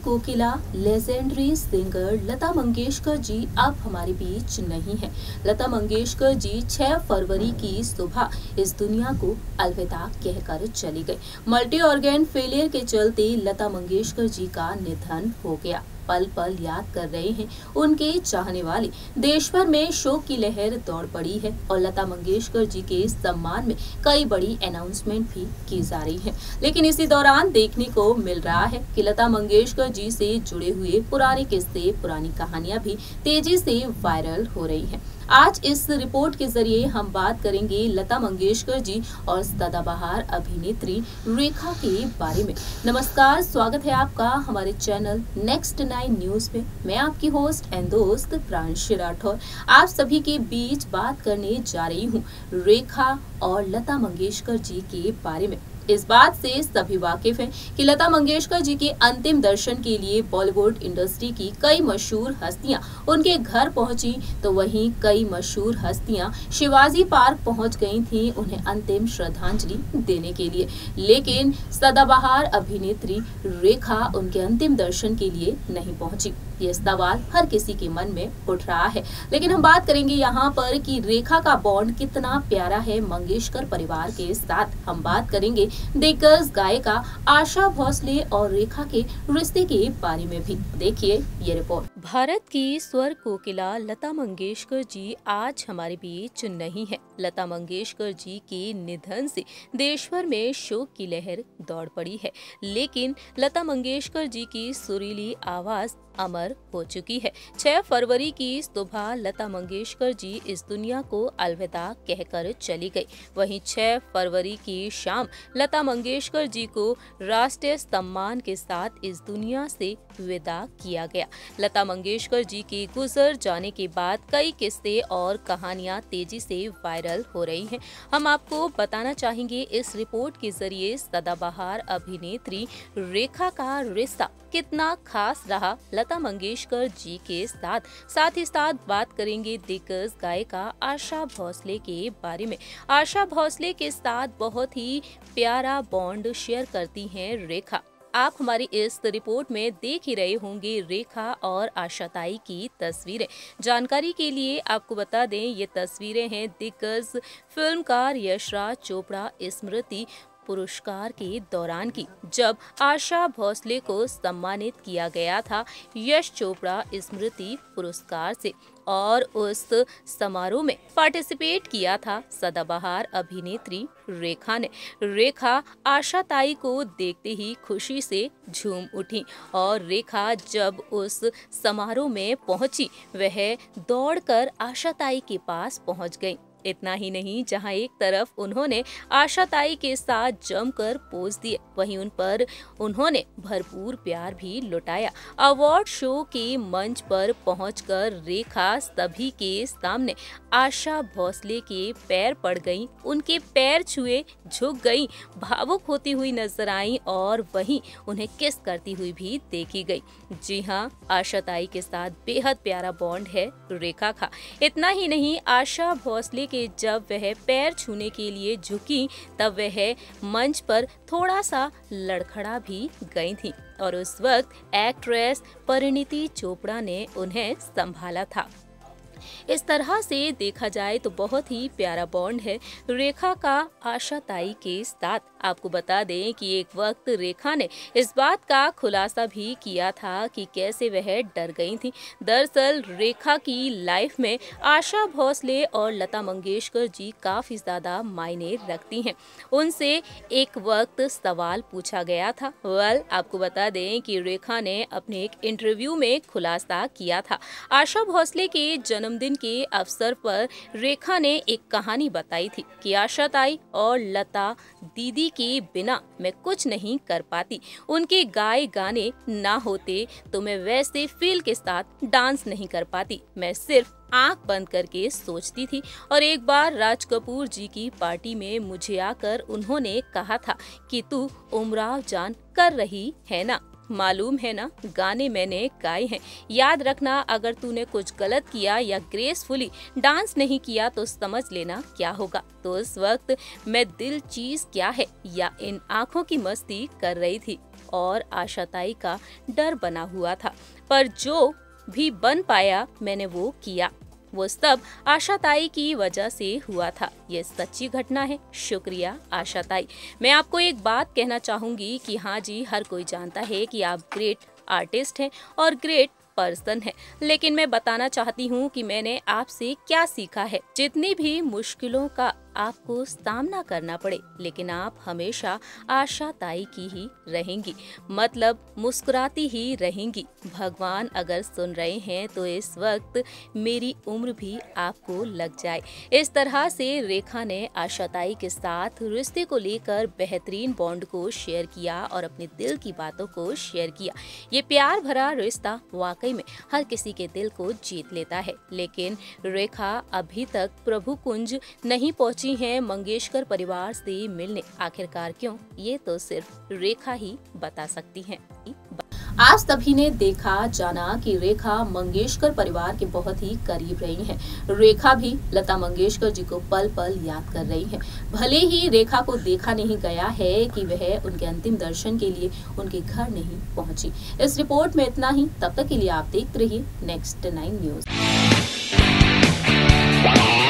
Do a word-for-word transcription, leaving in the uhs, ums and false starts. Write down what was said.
कोकिला legendary singer Lata Mangeshkar ji अब हमारे बीच नहीं है। लता मंगेशकर जी छह फरवरी की सुबह इस दुनिया को अलविदा कहकर चली गई। मल्टी ऑर्गन फेलियर के चलते लता मंगेशकर जी का निधन हो गया। पल पल याद कर रहे हैं उनके चाहने वाले। देश भर में शोक की लहर दौड़ पड़ी है और लता मंगेशकर जी के सम्मान में कई बड़ी अनाउंसमेंट भी की जा रही है। लेकिन इसी दौरान देखने को मिल रहा है कि लता मंगेशकर जी से जुड़े हुए पुराने किस्से, पुरानी कहानियां भी तेजी से वायरल हो रही हैं। आज इस रिपोर्ट के जरिए हम बात करेंगे लता मंगेशकर जी और सदाबहार अभिनेत्री रेखा के बारे में। नमस्कार, स्वागत है आपका हमारे चैनल नेक्स्ट नाइन न्यूज पे। मैं आपकी होस्ट एंड दोस्त प्रांशी राठौर आप सभी के बीच बात करने जा रही हूँ रेखा और लता मंगेशकर जी के बारे में। इस बात से सभी वाकिफ हैं कि लता मंगेशकर जी के अंतिम दर्शन के लिए बॉलीवुड इंडस्ट्री की कई मशहूर हस्तियां उनके घर पहुंची, तो वहीं कई मशहूर हस्तियां शिवाजी पार्क पहुंच गई थीं उन्हें अंतिम श्रद्धांजलि देने के लिए। लेकिन सदाबहार अभिनेत्री रेखा उनके अंतिम दर्शन के लिए नहीं पहुंची। ये सवाल हर किसी के मन में उठ रहा है। लेकिन हम बात करेंगे यहाँ पर कि रेखा का बॉन्ड कितना प्यारा है मंगेशकर परिवार के साथ। हम बात करेंगे दिग्गज गायिका आशा भोसले और रेखा के रिश्ते के बारे में भी। देखिए ये रिपोर्ट। भारत की स्वर कोकिला लता मंगेशकर जी आज हमारे बीच नहीं है। लता मंगेशकर जी के निधन से देश भर में शोक की लहर दौड़ पड़ी है। लेकिन लता मंगेशकर जी की सुरीली आवाज अमर हो चुकी है। छह फरवरी की सुबह लता मंगेशकर जी इस दुनिया को अलविदा कहकर चली गई। वहीं छह फरवरी की शाम लता मंगेशकर जी को राष्ट्रीय सम्मान के साथ इस दुनिया से विदा किया गया। लता मंगेशकर जी के गुजर जाने के बाद कई किस्से और कहानियां तेजी से वायरल हो रही हैं। हम आपको बताना चाहेंगे इस रिपोर्ट के जरिए सदाबहार अभिनेत्री रेखा का रिश्ता कितना खास रहा लता मंगेशकर जी के साथ। साथ ही साथ बात करेंगे दिग्गज गायिका आशा भोसले के बारे में। आशा भोसले के साथ बहुत ही प्यारा बॉन्ड शेयर करती हैं रेखा। आप हमारी इस रिपोर्ट में देख ही रहे होंगे रेखा और आशा ताई की तस्वीरें। जानकारी के लिए आपको बता दें ये तस्वीरें हैं दिग्गज फिल्मकार यशराज चोपड़ा स्मृति पुरस्कार के दौरान की, जब आशा भोसले को सम्मानित किया गया था यश चोपड़ा स्मृति पुरस्कार से। और उस समारोह में पार्टिसिपेट किया था सदाबहार अभिनेत्री रेखा ने। रेखा आशा ताई को देखते ही खुशी से झूम उठी और रेखा जब उस समारोह में पहुंची वह दौड़कर आशा ताई के पास पहुंच गई। इतना ही नहीं, जहां एक तरफ उन्होंने आशा ताई के साथ जमकर पोज दिए, वहीं उन पर उन्होंने भरपूर प्यार भी लुटाया। अवार्ड शो के मंच पर पहुंचकर रेखा सभी के सामने आशा भोसले के पैर पड़ गईं, उनके पैर छुए झुक गईं, भावुक होती हुई नजर आईं और वहीं उन्हें किस करती हुई भी देखी गई। जी हाँ, आशा ताई के साथ बेहद प्यारा बॉन्ड है रेखा का। इतना ही नहीं, आशा भोसले कि जब वह पैर छूने के लिए झुकी तब वह मंच पर थोड़ा सा लड़खड़ा भी गई थी और उस वक्त एक्ट्रेस परिणीति चोपड़ा ने उन्हें संभाला था। इस तरह से देखा जाए तो बहुत ही प्यारा बॉन्ड है रेखा का आशा ताई के साथ। आपको बता दें कि एक वक्त रेखा ने इस बात का खुलासा भी किया था कि कैसे वह डर गई थी। दरअसल रेखा की लाइफ में आशा भोसले और लता मंगेशकर जी काफी ज्यादा मायने रखती हैं। उनसे एक वक्त सवाल पूछा गया था। वेल, आपको बता दें कि रेखा ने अपने एक इंटरव्यू में खुलासा किया था। आशा भोसले के जन्मदिन के अवसर पर रेखा ने एक कहानी बताई थी कि आशा ताई और लता दीदी के बिना मैं कुछ नहीं कर पाती। उनके गाए गाने ना होते तो मैं वैसे फील के साथ डांस नहीं कर पाती। मैं सिर्फ आंख बंद करके सोचती थी। और एक बार राज कपूर जी की पार्टी में मुझे आकर उन्होंने कहा था कि तू उमराव जान कर रही है ना। मालूम है ना, गाने मैंने गाए हैं। याद रखना, अगर तूने कुछ गलत किया या ग्रेसफुली डांस नहीं किया तो समझ लेना क्या होगा। तो उस वक्त मैं दिल चीज क्या है या इन आंखों की मस्ती कर रही थी और आशाताई का डर बना हुआ था। पर जो भी बन पाया मैंने वो किया। वो सब आशाताई की वजह से हुआ था। ये सच्ची घटना है। शुक्रिया आशाताई। मैं आपको एक बात कहना चाहूंगी कि हाँ जी, हर कोई जानता है कि आप ग्रेट आर्टिस्ट हैं और ग्रेट पर्सन है, लेकिन मैं बताना चाहती हूँ कि मैंने आपसे क्या सीखा है। जितनी भी मुश्किलों का आपको सामना करना पड़े, लेकिन आप हमेशा आशाताई की ही रहेंगी, मतलब मुस्कुराती ही रहेंगी। भगवान अगर सुन रहे हैं तो इस वक्त मेरी उम्र भी आपको लग जाए। इस तरह से रेखा ने आशाताई के साथ रिश्ते को लेकर बेहतरीन बॉन्ड को शेयर किया और अपने दिल की बातों को शेयर किया। ये प्यार भरा रिश्ता वाकई में हर किसी के दिल को जीत लेता है, लेकिन रेखा अभी तक प्रभु कुंज नहीं पहुंची हैं मंगेशकर परिवार से मिलने। आखिरकार क्यों, ये तो सिर्फ रेखा ही बता सकती हैं। आज सभी ने देखा जाना कि रेखा मंगेशकर परिवार के बहुत ही करीब रही हैं। रेखा भी लता मंगेशकर जी को पल पल याद कर रही हैं। भले ही रेखा को देखा नहीं गया है कि वह उनके अंतिम दर्शन के लिए उनके घर नहीं पहुंची। इस रिपोर्ट में इतना ही। तब तक के लिए आप देखते रहिए नेक्स्ट नाइन न्यूज।